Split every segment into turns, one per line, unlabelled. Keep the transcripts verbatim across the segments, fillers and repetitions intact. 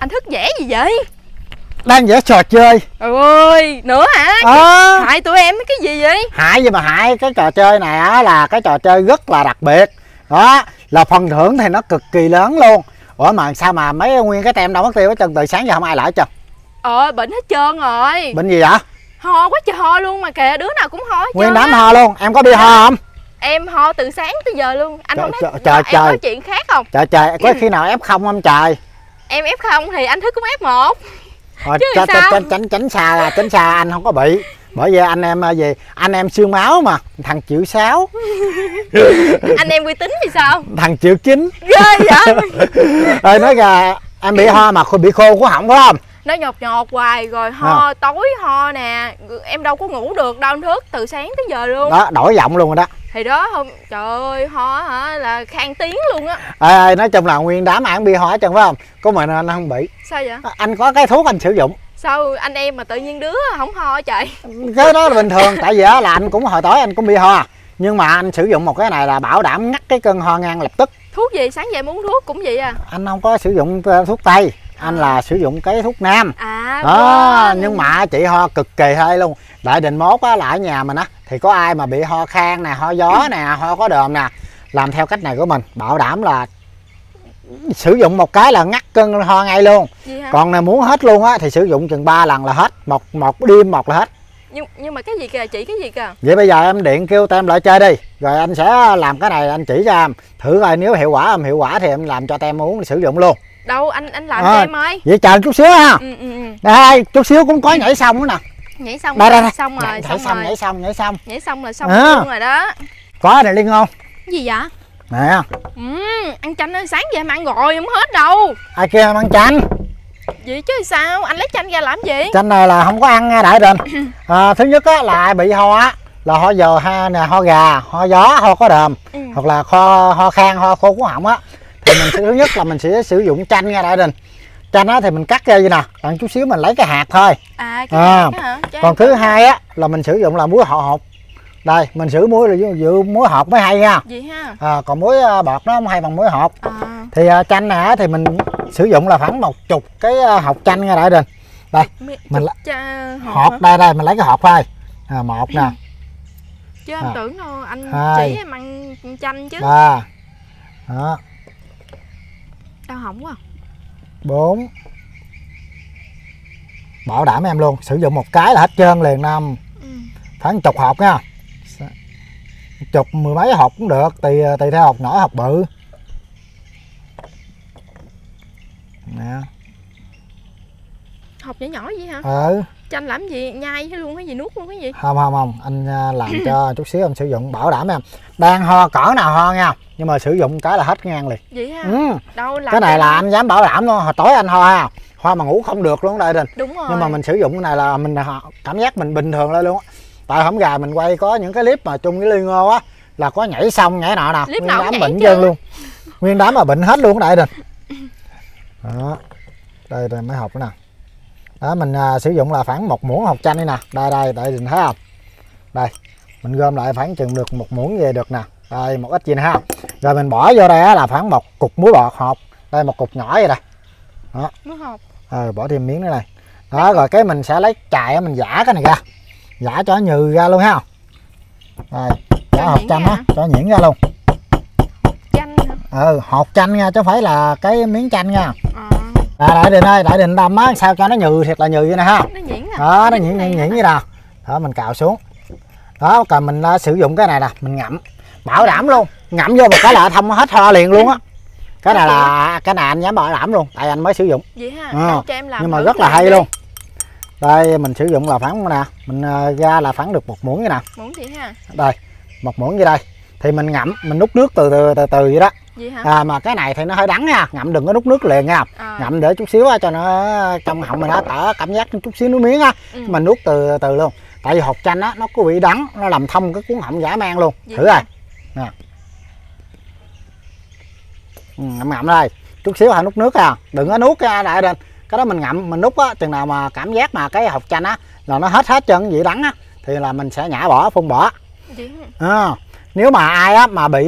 Anh thức vẽ gì vậy?
Đang vẽ trò chơi.
Trời ơi, nữa hả?
À,
Hại tụi em cái gì vậy?
hại gì mà hại, cái trò chơi này á là cái trò chơi rất là đặc biệt. Đó, là phần thưởng thì nó cực kỳ lớn luôn. Ủa mà sao mà mấy nguyên cái tem đâu mất tiêu hết trơn, từ sáng giờ không ai lại hết trơn?
Ờ, bệnh hết trơn rồi.
Bệnh gì vậy?
Ho quá trời ho luôn mà kìa, đứa nào cũng ho hết
Nguyên
trơn
đám
á.
ho luôn, em có bị ho không?
Em ho từ sáng tới giờ luôn. Anh
Trời,
không
trời,
thấy
trời,
em
trời.
có chuyện khác không?
Trời trời, có khi nào ép không không trời?
Em ép không thì anh thức cũng ép một.
Rồi,
Chứ
tránh,
sao?
tránh, tránh, tránh xa là tránh xa anh không có bị. Bởi vì anh em gì anh em xương máu mà, thằng triệu sáu.
Anh em uy tín thì sao?
Thằng triệu chín.
Ghê vậy?
Ơi nói ra em bị ho mà bị khô của họng phải không?
Nó nhột nhột hoài rồi ho
À.
tối ho nè. Em đâu có ngủ được đâu, anh thức từ sáng tới giờ luôn.
Đó, đổi giọng luôn rồi đó.
Thì đó không, trời ơi ho hả là khang tiếng luôn á.
Ê, ê, nói chung là nguyên đám ai cũng bị ho hết trơn phải không? Có mình anh không bị.
Sao vậy?
Anh có cái thuốc anh sử dụng.
Sao anh em mà tự nhiên đứa không ho trời?
Cái đó là bình thường, tại vì á là anh cũng hồi tối anh cũng bị ho. Nhưng mà anh sử dụng một cái này là bảo đảm ngắt cái cơn ho ngang lập tức.
Thuốc gì? Sáng giờ em uống thuốc cũng vậy à?
Anh không có sử dụng thuốc tây, anh là sử dụng cái thuốc nam.
À
Đó,
quên.
nhưng mà chị ho cực kỳ hay luôn. Đợi định mốt á là ở nhà mình á thì có ai mà bị ho khan nè, ho gió nè, ho có đờm nè, làm theo cách này của mình bảo đảm là sử dụng một cái là ngắt cơn ho ngay luôn.
Gì hả?
Còn này muốn hết luôn á thì sử dụng chừng ba lần là hết, một một đêm một là hết.
Nhưng nhưng mà cái gì kìa chị, cái gì kìa?
Vậy bây giờ em điện kêu tem lại chơi đi, rồi anh sẽ làm cái này anh chỉ cho em thử coi, nếu hiệu quả em hiệu quả thì em làm cho tem uống sử dụng luôn.
Đâu anh anh làm
À,
cho em ơi.
Vậy chờ chút xíu ha.
Ừ, ừ, ừ.
Đây chút xíu cũng có nhảy xong nữa nè.
Nhảy xong
Đây
rồi,
đây đây.
xong rồi,
nhảy,
xong
xong
rồi.
nhảy xong nhảy xong.
Nhảy xong là xong
À.
luôn rồi đó.
Có này Liên ngon.
Cái gì vậy?
Nè,
Ừ, ăn chanh ơi, sáng giờ em ăn rồi không hết đâu.
ai kia em ăn chanh.
Vậy chứ sao? Anh lấy chanh ra làm gì?
Chanh này là không có ăn nha đại đình. À, thứ nhất á là ai bị ho á là ho giờ ha nè, ho gà, ho gió, ho có đờm,
Ừ.
hoặc là ho ho khan, ho khô cuống họng á thì mình sẽ thứ nhất là mình sẽ sử dụng chanh nha đại đình. Chanh á thì mình cắt ra vậy nè, đặng chút xíu mình lấy cái hạt thôi.
À cái
À,
hạt đó hả? Chứ
còn
em
thứ
tưởng-
hai á là mình sử dụng là muối họ hột. Đây mình sử muối là dự muối hột mới hay nha.
Gì ha?
À, còn muối à, bọt nó không hay bằng muối hột.
À.
Thì à, chanh này á thì mình sử dụng là khoảng một chục cái à, hột chanh nha đại đình. Đây
Mi-
mình
chục cha
hột
hả?
đây đây mình lấy cái hột thôi. À, một nè,
Chứ em
À.
tưởng đâu anh
Hai.
chỉ em ăn chanh chứ.
ba, đó,
Đau hỏng quá.
bốn. Bảo đảm em luôn, sử dụng một cái là hết trơn liền năm.
Ừ.
Khoảng chục hộp nha. Chục mười mấy hộp cũng được, tùy tùy theo hộp nhỏ hộp bự. Nè.
Hộp nhỏ nhỏ vậy hả?
Ừ.
Chanh làm gì? Nhai hay luôn cái gì, nuốt luôn cái gì?
Không không không, anh à, làm cho chút xíu em sử dụng bảo đảm em. Đang ho cỡ nào ho nha, nhưng mà sử dụng cái là hết ngang liền.
Vậy ha?
Ừ.
Đâu làm
Cái này
cho
là
em-
anh dám bảo đảm luôn, hồi tối anh ho ha, ho mà ngủ không được luôn đây đình.
Đúng rồi.
Nhưng mà mình sử dụng cái này là mình cảm giác mình bình thường lên luôn á. Tại hổng gà mình quay có những cái clip mà chung với Liên Ngô á là có nhảy xong nhảy nọ nè,
Clip
nguyên
nào cũng
đám
nhảy
bệnh
chứ.
trơn luôn, nguyên đám mà bệnh hết luôn đại đình. Đó, đây đây mấy hộp nữa nè. Đó mình à, sử dụng là khoảng một muỗng hột chanh đây nè, đây đây đại đình thấy không? Đây mình gom lại khoảng chừng được một muỗng về được nè, đây một ít gì nè ha. Rồi mình bỏ vô đây á là khoảng một cục muối bọt hột, đây một cục nhỏ vậy đây. Đó.
Muối hộp.
Ờ, bỏ thêm miếng nữa này. Đó, rồi cái mình sẽ lấy chài á, mình giã cái này ra, giã cho nhừ ra luôn ha. Đây, giã
Cho
hột
nhuyễn
chanh
ra
á,
hả?
cho nhuyễn ra luôn.
Chanh hả?
Ừ, hột chanh nha, chứ không phải là cái miếng chanh nha.
À,
À, đại đình ơi, đại đình đâm á, sao cho nó nhừ thiệt là nhừ vậy nè ha.
nó nhuyễn à?
Đó, nó
Nhuyễn
nhuyễn
này
nhuyễn
hả?
nhuyễn vậy nè. Đó, mình cào xuống. Đó, còn mình uh, sử dụng cái này nè, mình ngậm, bảo đảm luôn, ngậm vô một cái là thông hết ho liền luôn á. Cái này là cái này anh dám bảo đảm luôn, tại anh mới sử dụng.
Vậy ha?
À,
Đâu cho em làm
nhưng mà
thử
rất là
làm
hay
đi.
luôn. Đây mình sử dụng là khoảng nè, mình uh, ra là khoảng được một muỗng vậy nè.
Muỗng gì ha?
Đây, một muỗng như đây. Thì mình ngậm, mình nút nước từ từ từ từ vậy đó.
Vậy hả?
À, mà cái này thì nó hơi đắng nha, ngậm đừng có nút nước liền nha.
À.
Ngậm để chút xíu á, cho nó trong họng mình nó tở cảm giác chút xíu nước miếng á.
Ừ.
Mình nuốt từ từ luôn. Tại vì hột chanh á nó có vị đắng, nó làm thông cái cuốn họng dã man luôn.
Vậy
Thử
hả?
rồi. Nè. Ừ, ngậm ngậm đây. Chút xíu hãy nút nước à, đừng có nuốt ra lại lên. Cái đó mình ngậm, mình nút á, chừng nào mà cảm giác mà cái hột chanh á là nó hết hết trơn vị đắng á thì là mình sẽ nhả bỏ, phun bỏ.
Vậy hả?
À, nếu mà ai á mà bị á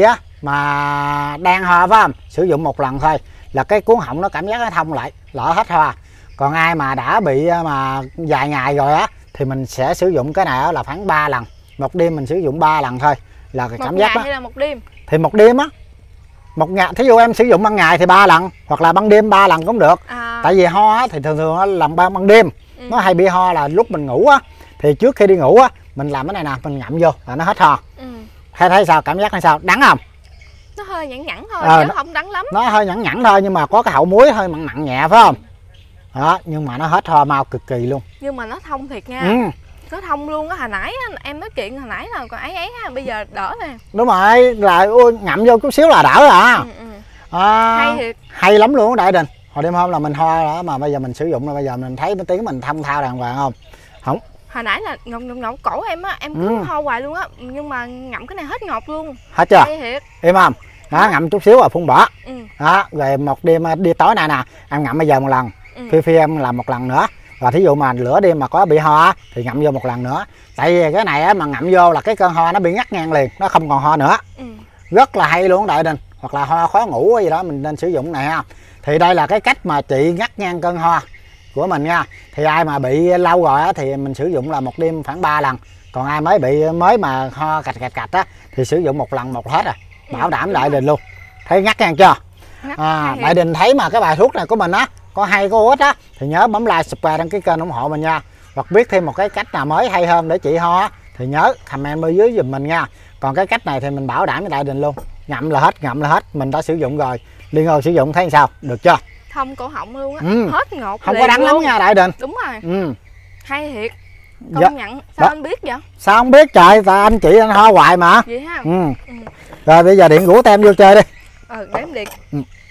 mà đang ho phải không, sử dụng một lần thôi là cái cuống họng nó cảm giác nó thông lại, lỡ hết ho. Còn ai mà đã bị mà vài ngày rồi á thì mình sẽ sử dụng cái này là khoảng ba lần, một đêm mình sử dụng ba lần thôi là cái
một
cảm giác
ngày
đó.
hay là một đêm?
Thì một đêm á, một ngày thí dụ em sử dụng ban ngày thì ba lần hoặc là ban đêm ba lần cũng được.
À.
Tại vì ho á, thì thường thường nó làm ban ban đêm. Ừ. Nó hay bị ho là lúc mình ngủ á, thì trước khi đi ngủ á mình làm cái này nè, mình ngậm vô là nó hết ho.
Ừ.
Hay thấy sao, cảm giác hay sao, đắng không?
Nó hơi nhẵn nhẵn thôi
Ờ,
chứ
nó,
không đắng lắm.
Nó hơi nhẵn nhẵn thôi nhưng mà có cái hậu muối hơi mặn mặn nhẹ phải không? Đó, nhưng mà nó hết ho mau cực kỳ luôn.
Nhưng mà nó thông thiệt nha.
Ừ.
Nó thông luôn á. Hồi nãy á, em nói chuyện hồi nãy là còn ấy ấy ha, bây giờ đỡ nè.
Đúng rồi, là ui, ngậm vô chút xíu là đỡ à.
Ừ, ừ.
À,
Hay thiệt.
hay lắm luôn Đại Đình. Hồi đêm hôm là mình ho đó mà bây giờ mình sử dụng là bây giờ mình thấy cái tiếng mình thông thao đàng hoàng không? Không.
Hồi nãy là ngọc ngọc ngọc cổ em á, em cứ
Ừ.
ho hoài luôn á, nhưng mà ngậm cái này hết ngọt luôn.
Hết chưa?
Hay thiệt.
Im không? Đó, ngậm chút xíu rồi phun bỏ.
Ừ.
Đó, rồi một đêm đi tối này nè, em ngậm bây giờ một lần.
Ừ.
Phi Phi em làm một lần nữa. Và thí dụ mà lửa đêm mà có bị ho á, thì ngậm vô một lần nữa. Tại vì cái này á, mà ngậm vô là cái cơn ho nó bị ngắt ngang liền, nó không còn ho nữa.
Ừ.
Rất là hay luôn Đại Đình. Hoặc là ho khó ngủ gì đó mình nên sử dụng này ha. Thì đây là cái cách mà trị ngắt ngang cơn ho của mình nha. Thì ai mà bị lâu rồi á, thì mình sử dụng là một đêm khoảng ba lần. Còn ai mới bị mới mà ho cạch cạch cạch á thì sử dụng một lần một hết rồi. Bảo đảm Đại Đình luôn. Thấy ngắt ngang chưa?
Ngắt
À, Đại Đình thấy mà cái bài thuốc này của mình á có hay có ích á thì nhớ bấm like, subscribe, đăng ký kênh ủng hộ mình nha. Hoặc biết thêm một cái cách nào mới hay hơn để trị ho á thì nhớ comment bên dưới giùm mình nha. Còn cái cách này thì mình bảo đảm với Đại Đình luôn, ngậm là hết, ngậm là hết, mình đã sử dụng rồi. Liên Âu sử dụng thấy sao, được chưa?
Thông cổ họng luôn á.
Ừ.
Hết ngọt
Không
liền
có đắng lắm
luôn.
nha Đại Đình.
Đúng rồi.
Ừ.
Hay thiệt. Công
Dạ.
nhận. Sao
Đó.
anh biết vậy?
Sao không biết trời, tại anh chị anh ho hoài mà.
Vậy ha.
Ừ.
Ừ.
Rồi bây giờ điện rủ tem vô chơi đi.
Ừ, để em điện.
Ừ.